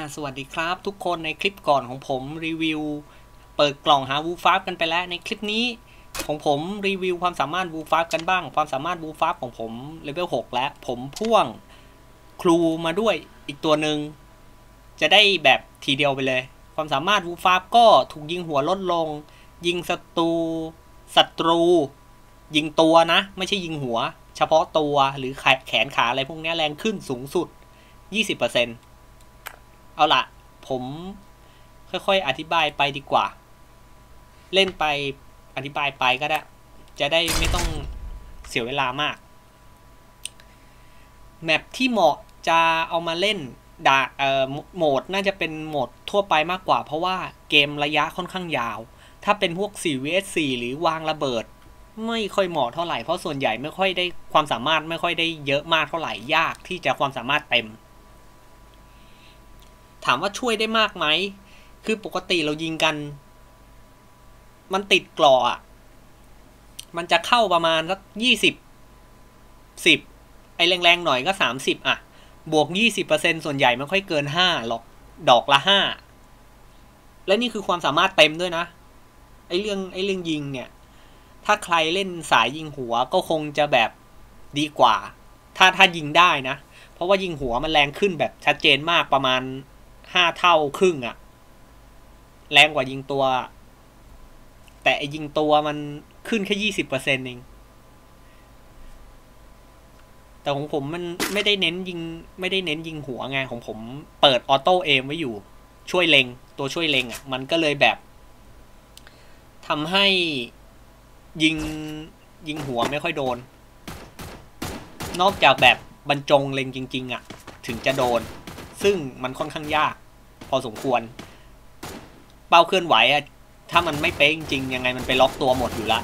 สวัสดีครับทุกคนในคลิปก่อนของผมรีวิวเปิดกล่องหาวูฟาร์กันไปแล้วในคลิปนี้ของผมรีวิวความสามารถวูฟาร์กันบ้างความสามารถวูฟาร์ของผมเลเวล6แล้วผมพ่วงครูมาด้วยอีกตัวหนึ่งจะได้แบบทีเดียวไปเลยความสามารถวูฟาร์ก็ถูกยิงหัวลดลงยิงศัตรูยิงตัวนะไม่ใช่ยิงหัวเฉพาะตัวหรือแขนขาอะไรพวกนี้แรงขึ้นสูงสุด 20%เอาล่ะผมค่อยๆอธิบายไปดีกว่าเล่นไปอธิบายไปก็ได้จะได้ไม่ต้องเสียเวลามากแมปที่เหมาะจะเอามาเล่นโหมดน่าจะเป็นโหมดทั่วไปมากกว่าเพราะว่าเกมระยะค่อนข้างยาวถ้าเป็นพวก 4vs4 หรือวางระเบิดไม่ค่อยเหมาะเท่าไหร่เพราะส่วนใหญ่ไม่ค่อยได้ความสามารถไม่ค่อยได้เยอะมากเท่าไหร่ยากที่จะความสามารถเต็มถามว่าช่วยได้มากไหมคือปกติเรายิงกันมันติดกรออ่ะมันจะเข้าประมาณสัก10ไอแรงๆหน่อยก็30อ่ะบวก 20% ส่วนใหญ่ไม่ค่อยเกิน5หรอกดอกละ5และนี่คือความสามารถเต็มด้วยนะไอเรื่องยิงเนี่ยถ้าใครเล่นสายยิงหัวก็คงจะแบบดีกว่าถ้ายิงได้นะเพราะว่ายิงหัวมันแรงขึ้นแบบชัดเจนมากประมาณ5 เท่าครึ่งอะแรงกว่ายิงตัวแต่ยิงตัวมันขึ้นแค่ 20% เองแต่ของผมมันไม่ได้เน้นยิงหัวไงของผมเปิดออโต้เอมไว้อยู่ช่วยเล็งตัวช่วยเล็งอ่ะมันก็เลยแบบทำให้ยิงหัวไม่ค่อยโดนนอกจากแบบบรรจงเล็งจริงๆอ่ะถึงจะโดนซึ่งมันค่อนข้างยากพอสมควรเป้าเคลื่อนไหวอ่ะถ้ามันไม่เป๊ะจริงๆยังไงมันไปล็อกตัวหมดอยู่ละ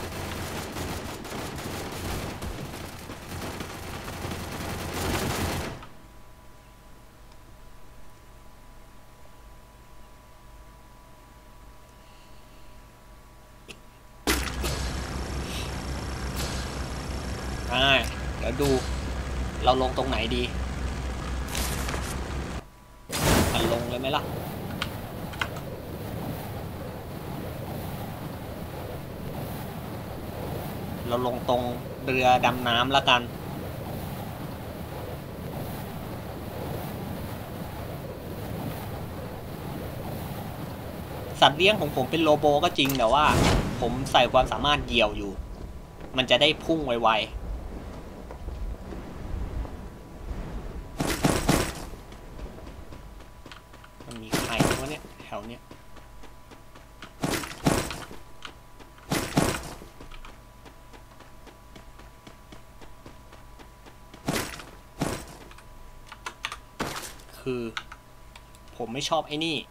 เดี๋ยวดูเราลงตรงไหนดีลงเลยไหมล่ะเราลงตรงเรือดำน้ำแล้วกันสัตว์เลี้ยงของผมเป็นโลโบก็จริงแต่ว่าผมใส่ความสามารถเหยี่ยวอยู่มันจะได้พุ่งไวๆมันมีใครวะเนี่ยแถวเนี้ยคือผมไม่ชอบไอ้นี่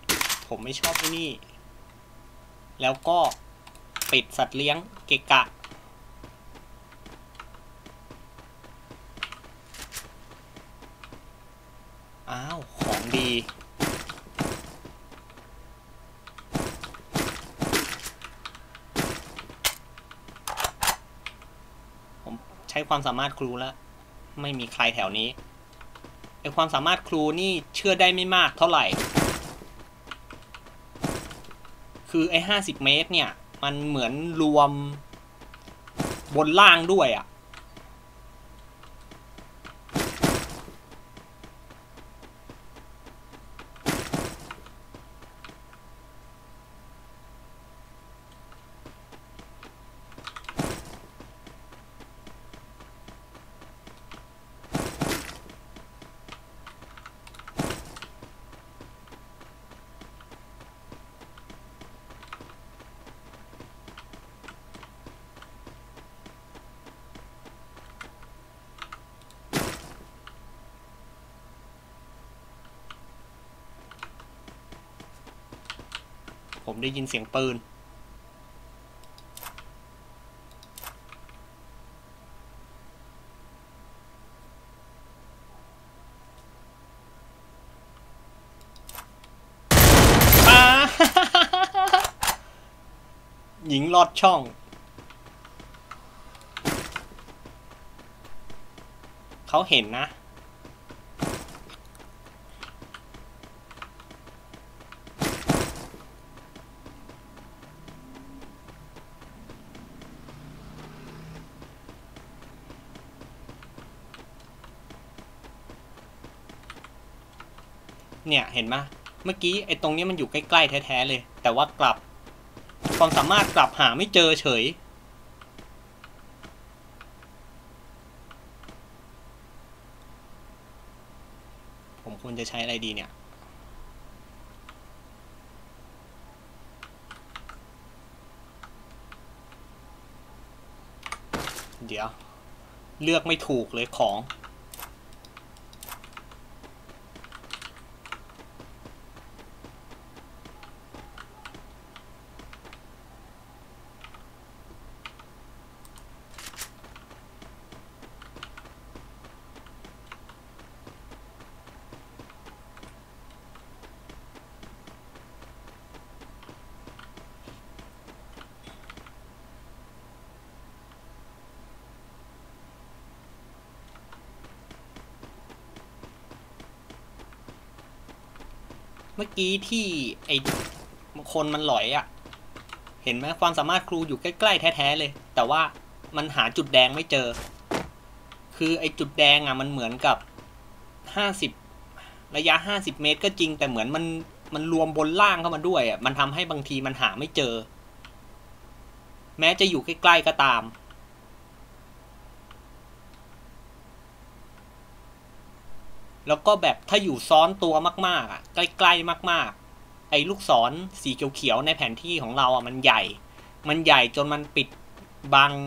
แล้วก็ปิดสัตว์เลี้ยงเกะกะอ้าวของดีผมใช้ความสามารถครูแล้วไม่มีใครแถวนี้ไอความสามารถครูนี่เชื่อได้ไม่มากเท่าไหร่คือไอ้50 เมตรเนี่ยมันเหมือนรวมบนล่างด้วยอ่ะผมได้ยินเสียงปืนหญิงลอดช่องเขาเห็นนะเนี่ยเห็นไหมเมื่อกี้ไอ้ตรงนี้มันอยู่ใกล้ๆแท้ๆเลยแต่ว่ากลับความสามารถกลับหาไม่เจอเฉยผมควรจะใช้อะไรดีเนี่ยเดี๋ยวเลือกไม่ถูกเลยของเมื่อกี้ที่ไอ้คนมันหลอยอ่ะเห็นไหมความสามารถครูอยู่ใกล้ๆแท้ๆเลยแต่ว่ามันหาจุดแดงไม่เจอคือไอ้จุดแดงอ่ะมันเหมือนกับ50ระยะ50 เมตรก็จริงแต่เหมือนมันรวมบนล่างเข้ามาด้วยอ่ะมันทำให้บางทีมันหาไม่เจอแม้จะอยู่ใกล้ๆก็ตามแล้วก็แบบถ้าอยู่ซ้อนตัวมากๆอ่ะใกล้ๆมากๆไอ้ลูกศรสีเขียวๆในแผนที่ของเราอ่ะมันใหญ่จนมันปิดบัง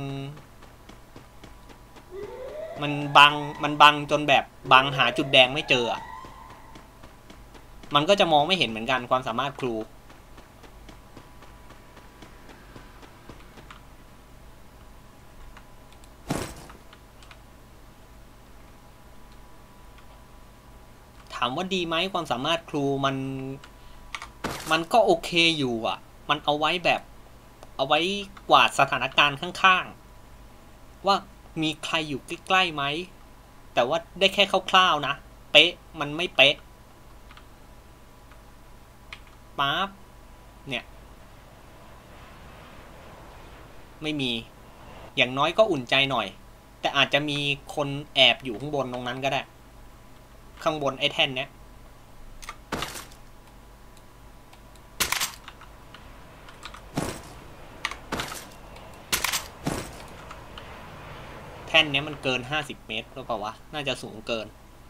มันบังจนแบบบังหาจุดแดงไม่เจอมันก็จะมองไม่เห็นเหมือนกันความสามารถครูถามว่าดีไหมความสามารถครูมันก็โอเคอยู่อ่ะมันเอาไว้แบบเอาไว้กวาดสถานการณ์ข้างๆว่ามีใครอยู่ใกล้ๆไหมแต่ว่าได้แค่คร่าวๆนะเป๊ะมันไม่เป๊ะปั๊บเนี่ยไม่มีอย่างน้อยก็อุ่นใจหน่อยแต่อาจจะมีคนแอบอยู่ข้างบนตรงนั้นก็ได้ข้างบนไอ้แท่นเนี้ยแท่นเนี้ยมันเกิน50 เมตรหรือเปล่าวะน่าจะสูงเกิน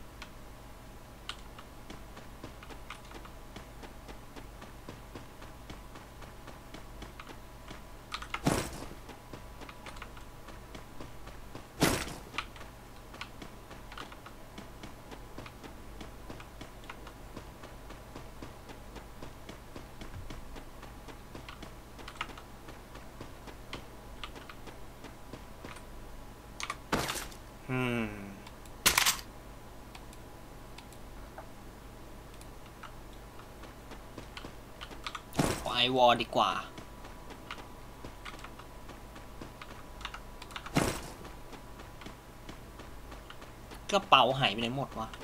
ไอวอลดีกว่ากระเป๋าหายไปไหนหมดวะ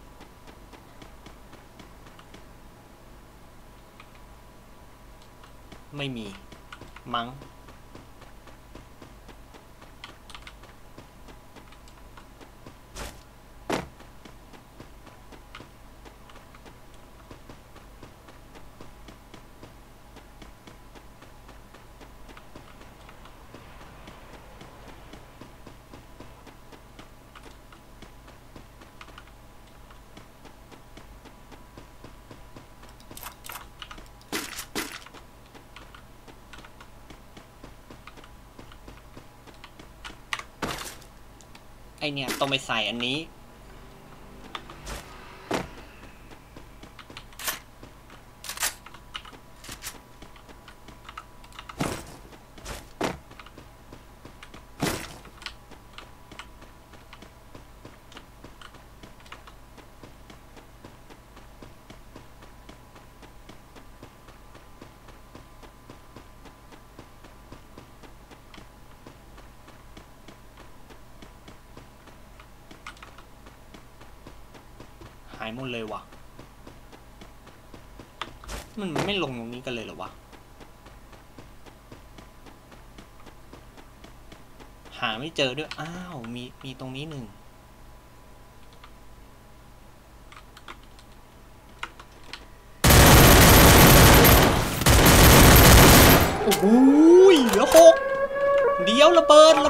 ไม่มีมั้งไอเนี่ยต้องไปใส่อันนี้หายหมดเลยวะมันไม่ลงตรงนี้กันเลยเหรอวะหาไม่เจอด้วยอ้าวมีตรงนี้หนึ่งอุ้ยเหลือ6เดี๋ยวระเบิดความ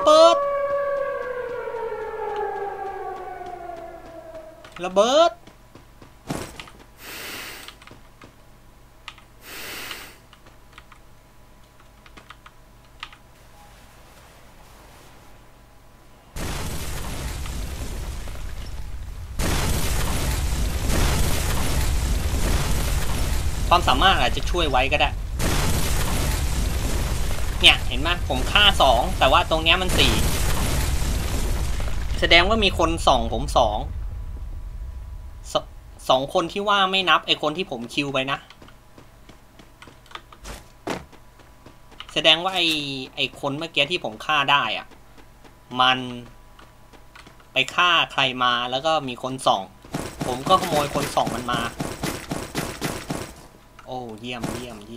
สามารถอาจจะช่วยไว้ก็ได้เนี่ยเห็นไหมผมฆ่า2แต่ว่าตรงเนี้ยมัน4แสดงว่ามีคนส่องผม2คนที่ว่าไม่นับไอคนที่ผมคิวไปนะแสดงว่าไอคนเมื่อกี้ที่ผมฆ่าได้อ่ะมันไปฆ่าใครมาแล้วก็มีคนส่องผมก็ขโมยคนส่องมันมาโอ้เยี่ยม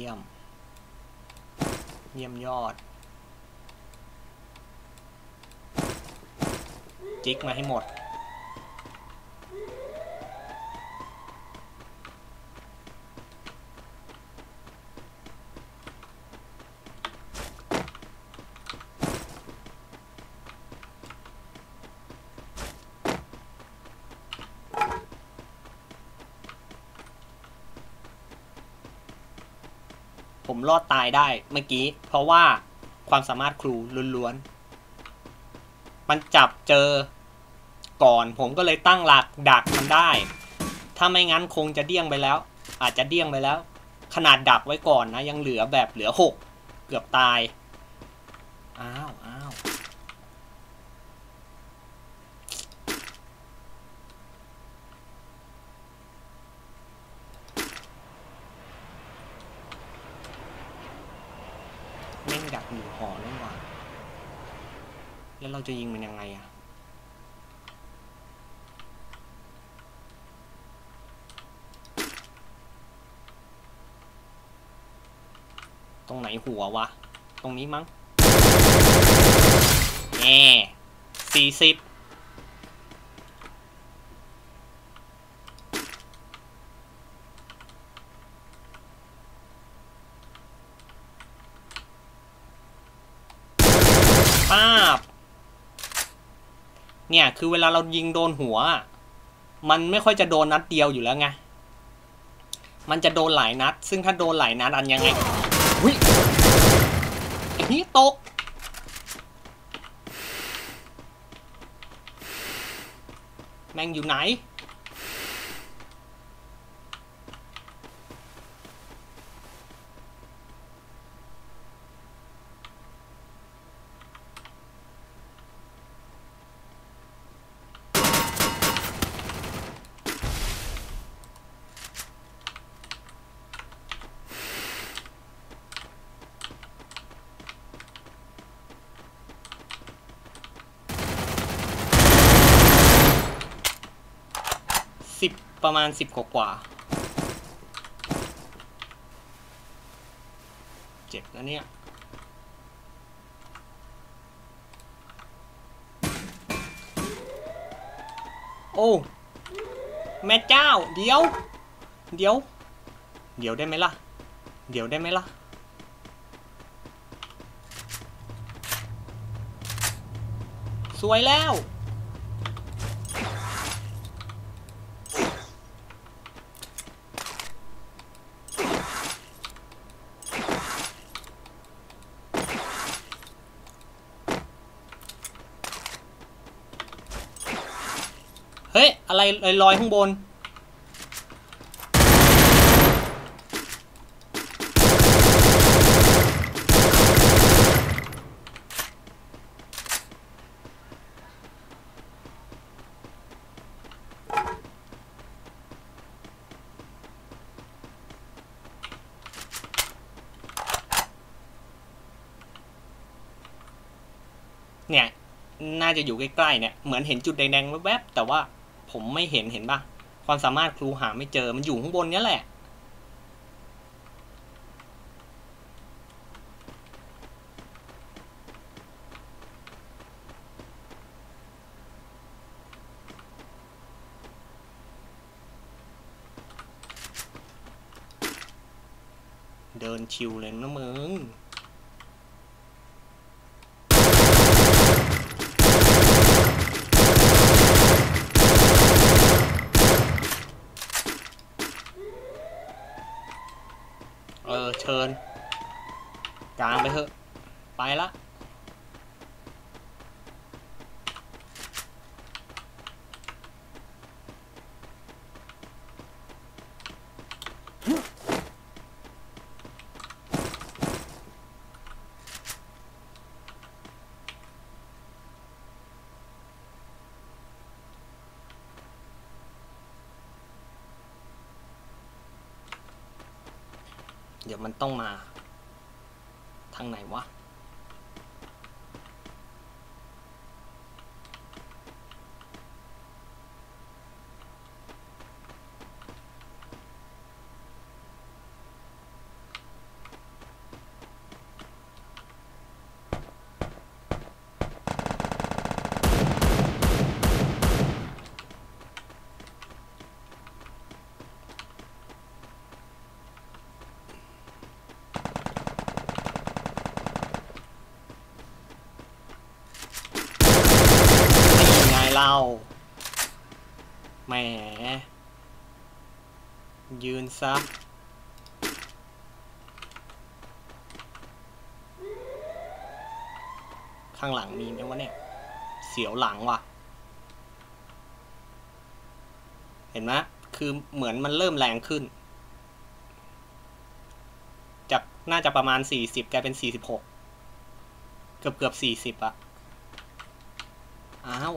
ยอดจิกมาให้หมดผมรอดตายได้เมื่อกี้เพราะว่าความสามารถครูล้วนๆมันจับเจอก่อนผมก็เลยตั้งหลักดักมันได้ถ้าไม่งั้นคงจะเดี้ยงไปแล้วอาจจะเดี้ยงไปแล้วขนาดดักไว้ก่อนนะยังเหลือแบบเหลือ6เกือบตายอ้าวแม่งดักอยู่หอนั่นหว่าแล้วเราจะยิงมันยังไงอะตรงไหนหัววะตรงนี้มั้งแง่40ป้าบเนี่ยคือเวลาเรายิงโดนหัวมันไม่ค่อยจะโดนนัดเดียวอยู่แล้วไงมันจะโดนหลายนัดซึ่งถ้าโดนหลายนัดอันยังไงอุ้ยไอ้นี่ตกแม่งอยู่ไหนประมาณ10กว่าเจ็บแล้วเนี่ยโอ้แม่เจ้าเดี๋ยวได้ไหมล่ะสวยแล้วเฮ้ยอะไรลอยข้างบนเนี่ยน่าจะอยู่ใกล้ๆเนี่ยเหมือนเห็นจุดแดงๆแวบๆแต่ว่าผมไม่เห็นป่ะความสามารถครูหาไม่เจอมันอยู่ข้างบนนี้แหละเดินชิวเลยนะมึงเชิญกลางไปเถอะไปละเดี๋ยวมันต้องมาทางไหนวะเราแหมยืนซะข้างหลังมีไหมวะเนี่ยเสียวหลังว่ะเห็นไหมคือเหมือนมันเริ่มแรงขึ้นจากน่าจะประมาณ40กลายเป็น46เกือบ40อะอ้าว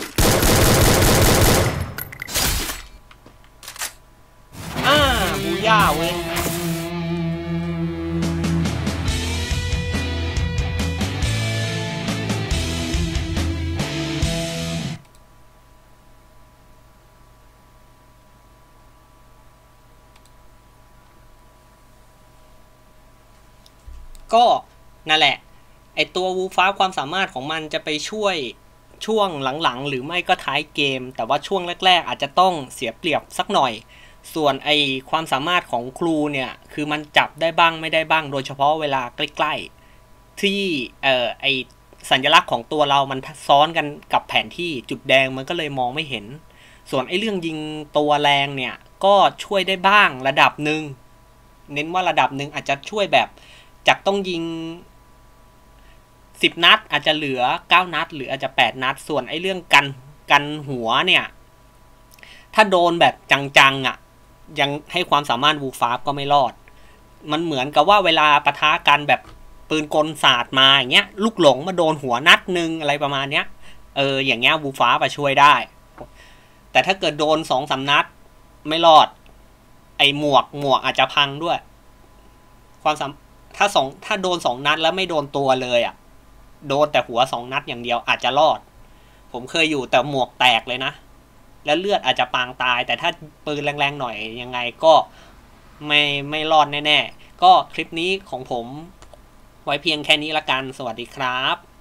บูย่าเว้ยก็นั่นแหละไอตัววูฟ้าความสามารถของมันจะไปช่วยช่วงหลังๆหรือไม่ก็ท้ายเกมแต่ว่าช่วงแรกๆอาจจะต้องเสียเปรียบสักหน่อยส่วนไอความสามารถของครูเนี่ยคือมันจับได้บ้างไม่ได้บ้างโดยเฉพาะเวลาใกล้ๆที่ไอสัญลักษณ์ของตัวเรามันซ้อนกันกับแผนที่จุดแดงมันก็เลยมองไม่เห็นส่วนไอเรื่องยิงตัวแรงเนี่ยก็ช่วยได้บ้างระดับหนึ่งเน้นว่าระดับหนึ่งอาจจะช่วยแบบจากต้องยิง10 นัดอาจจะเหลือ9 นัดหรืออาจจะ8 นัดส่วนไอ้เรื่องกันหัวเนี่ยถ้าโดนแบบจังๆอ่ะยังให้ความสามารถวูฟาร์ก็ไม่รอดมันเหมือนกับว่าเวลาปะทะกันแบบปืนกลศาสตร์มาอย่างเงี้ยลูกหลงมาโดนหัวนัดนึงอะไรประมาณเนี้ยอย่างเงี้ยวูฟาร์มาช่วยได้แต่ถ้าเกิดโดน2-3 นัดไม่รอดไอ้หมวกอาจจะพังด้วยความถ้าโดน2 นัดแล้วไม่โดนตัวเลยอ่ะโดนแต่หัว2 นัดอย่างเดียวอาจจะรอดผมเคยอยู่แต่หมวกแตกเลยนะแล้วเลือดอาจจะปางตายแต่ถ้าปืนแรงๆหน่อยยังไงก็ไม่รอดแน่ๆก็คลิปนี้ของผมไว้เพียงแค่นี้ละกันสวัสดีครับ